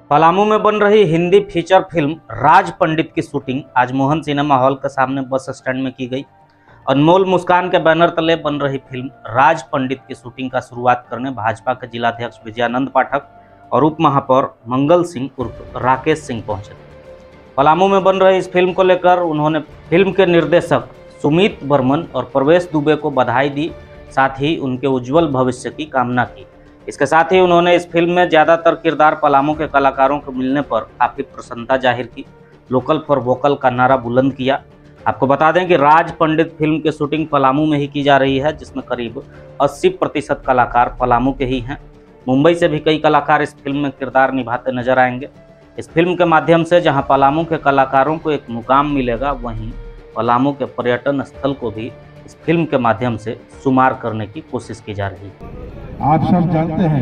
पलामू में बन रही हिंदी फीचर फिल्म राज पंडित की शूटिंग आज मोहन सिनेमा हॉल के सामने बस स्टैंड में की गई। अनमोल मुस्कान के बैनर तले बन रही फिल्म राज पंडित की शूटिंग का शुरुआत करने भाजपा के जिलाध्यक्ष विजयानंद पाठक और उप महापौर मंगल सिंह उर्फ राकेश सिंह पहुंचे। पलामू में बन रही इस फिल्म को लेकर उन्होंने फिल्म के निर्देशक सुमित बर्मन और प्रवेश दुबे को बधाई दी, साथ ही उनके उज्जवल भविष्य की कामना की। इसके साथ ही उन्होंने इस फिल्म में ज़्यादातर किरदार पलामू के कलाकारों को मिलने पर काफ़ी प्रसन्नता जाहिर की। लोकल फॉर वोकल का नारा बुलंद किया। आपको बता दें कि राज पंडित फिल्म की शूटिंग पलामू में ही की जा रही है, जिसमें करीब 80% कलाकार पलामू के ही हैं। मुंबई से भी कई कलाकार इस फिल्म में किरदार निभाते नजर आएंगे। इस फिल्म के माध्यम से जहां पलामू के कलाकारों को एक मुकाम मिलेगा, वहीं पलामू के पर्यटन स्थल को भी इस फिल्म के माध्यम से शुमार करने की कोशिश की जा रही है। आप सब जानते हैं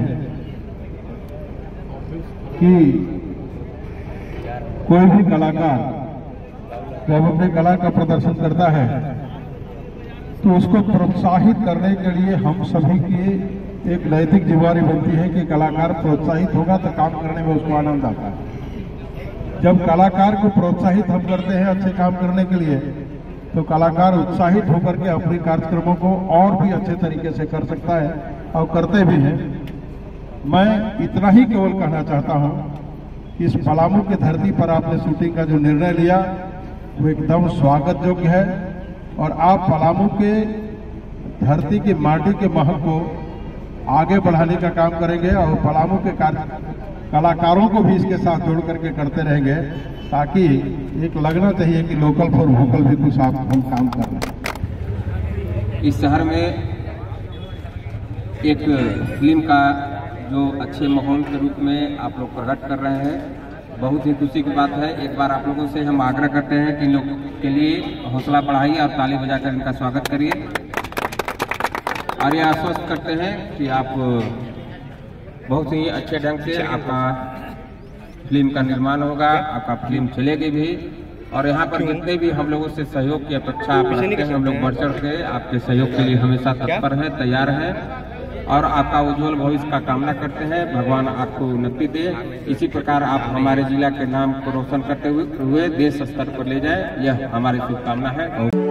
कि कोई भी कलाकार जब अपने कला का प्रदर्शन करता है तो उसको प्रोत्साहित करने के लिए हम सभी की एक नैतिक जिम्मेदारी बनती है कि कलाकार प्रोत्साहित होगा तो काम करने में उसको आनंद आता है। जब कलाकार को प्रोत्साहित हम करते हैं अच्छे काम करने के लिए, तो कलाकार उत्साहित होकर के अपने कार्यक्रमों को और भी अच्छे तरीके से कर सकता है और करते भी हैं। मैं इतना ही केवल कहना चाहता हूं कि इस पलामू की धरती पर आपने शूटिंग का जो निर्णय लिया वो एकदम स्वागत योग्य है और आप पलामू के धरती की माटी के महक को आगे बढ़ाने का काम करेंगे और पलामू के कलाकारों को भी इसके साथ जोड़ करके करते रहेंगे, ताकि एक लगना चाहिए कि लोकल फॉर वोकल भी कुछ आप हम काम कर रहे हैं। इस शहर में एक फिल्म का जो अच्छे माहौल के रूप में आप लोग प्रकट कर रहे हैं, बहुत ही खुशी की बात है। एक बार आप लोगों से हम आग्रह करते हैं कि इन लोगों के लिए हौसला बढ़ाइए और ताली बजाकर इनका स्वागत करिए और ये आश्वस्त करते हैं कि आप बहुत ही अच्छे ढंग से आपका फिल्म का निर्माण होगा, आपका फिल्म चलेगी भी। और यहाँ पर जितने भी हम लोगों से सहयोग की अपेक्षा आप रखते हैं, हम लोग बढ़ चढ़ के आपके सहयोग के लिए हमेशा तत्पर हैं, तैयार हैं और आपका उज्जवल भविष्य का कामना करते हैं। भगवान आपको उन्नति दे। इसी प्रकार आप हमारे जिला के नाम को रोशन करते हुए देश स्तर पर ले जाए, यह हमारी शुभकामना है।